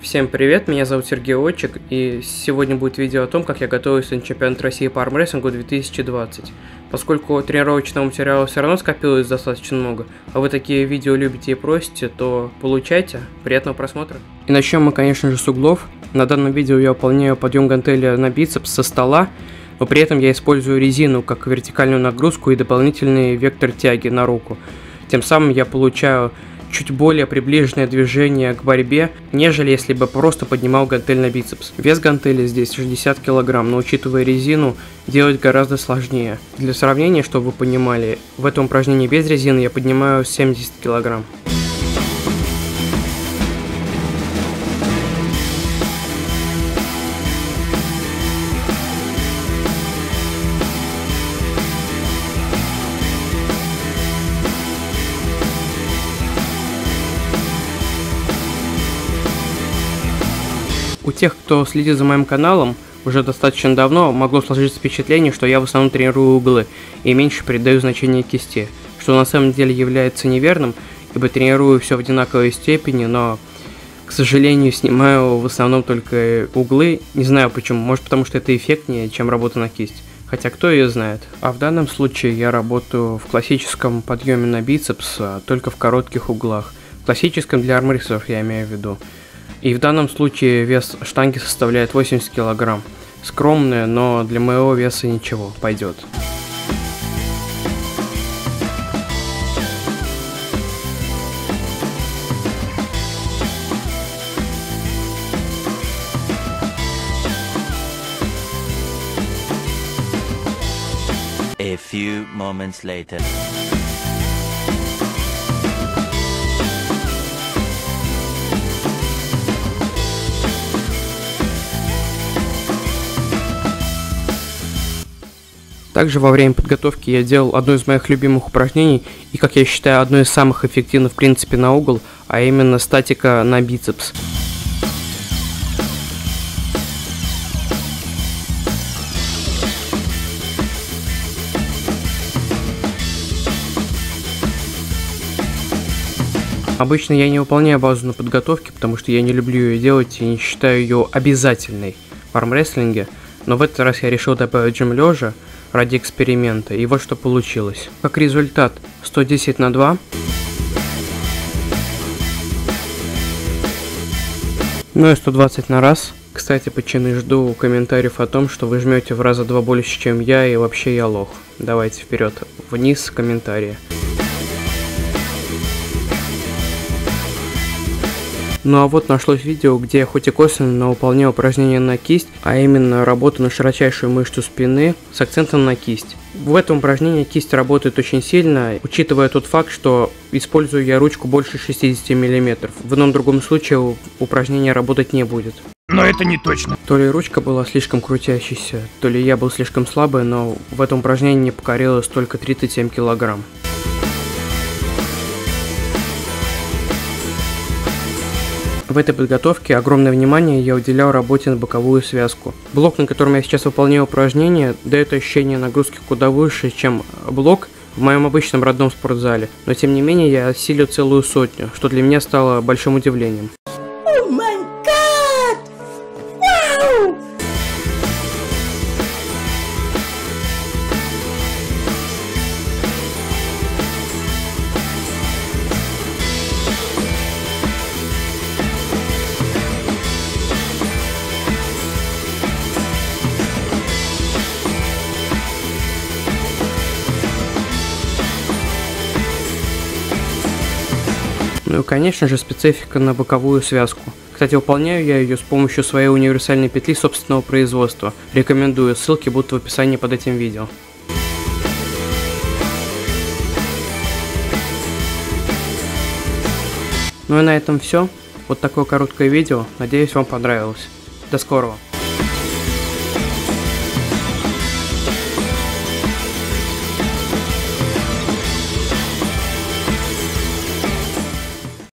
Всем привет, меня зовут Сергей Отчик, и сегодня будет видео о том, как я готовюсь на чемпионат России по армрестлингу 2020. Поскольку тренировочного материала все равно скопилось достаточно много, а вы такие видео любите и просите, то получайте, приятного просмотра. И начнем мы, конечно же, с углов. На данном видео я выполняю подъем гантеля на бицепс со стола, но при этом я использую резину как вертикальную нагрузку и дополнительный вектор тяги на руку. Тем самым я получаю чуть более приближенное движение к борьбе, нежели если бы просто поднимал гантель на бицепс. Вес гантели здесь 60 кг, но учитывая резину, делать гораздо сложнее. Для сравнения, чтобы вы понимали, в этом упражнении без резины я поднимаю 70 кг. У тех, кто следит за моим каналом уже достаточно давно, могло сложиться впечатление, что я в основном тренирую углы и меньше придаю значение кисти, что на самом деле является неверным, ибо тренирую все в одинаковой степени, но, к сожалению, снимаю в основном только углы. Не знаю почему, может потому что это эффектнее, чем работа на кисть. Хотя кто ее знает. А в данном случае я работаю в классическом подъеме на бицепс, только в коротких углах. Классическом для армрестлеров я имею в виду. И в данном случае вес штанги составляет 80 кг. Скромное, но для моего веса ничего, пойдет. A few moments later. Также во время подготовки я делал одно из моих любимых упражнений и, как я считаю, одно из самых эффективных в принципе на угол, а именно статика на бицепс. Обычно я не выполняю базу на подготовке, потому что я не люблю ее делать и не считаю ее обязательной в армрестлинге, но в этот раз я решил добавить жим лежа ради эксперимента, и вот что получилось. Как результат, 110 на 2. Ну и 120 на раз. Кстати, по чину жду комментариев о том, что вы жмете в раза два больше, чем я, и вообще я лох. Давайте вперед, вниз комментарии. Ну а вот нашлось видео, где я хоть и косвенно выполнял упражнение на кисть, а именно работу на широчайшую мышцу спины с акцентом на кисть. В этом упражнении кисть работает очень сильно, учитывая тот факт, что использую я ручку больше 60 мм. В ином другом случае упражнение работать не будет. Но это не точно. То ли ручка была слишком крутящейся, то ли я был слишком слабый, но в этом упражнении не покорилось только 37 кг. В этой подготовке огромное внимание я уделял работе на боковую связку. Блок, на котором я сейчас выполняю упражнение, дает ощущение нагрузки куда выше, чем блок в моем обычном родном спортзале. Но тем не менее я осилил целую сотню, что для меня стало большим удивлением. Oh my God! Wow! Ну и конечно же специфика на боковую связку. Кстати, выполняю я ее с помощью своей универсальной петли собственного производства. Рекомендую, ссылки будут в описании под этим видео. Ну и на этом все. Вот такое короткое видео. Надеюсь, вам понравилось. До скорого.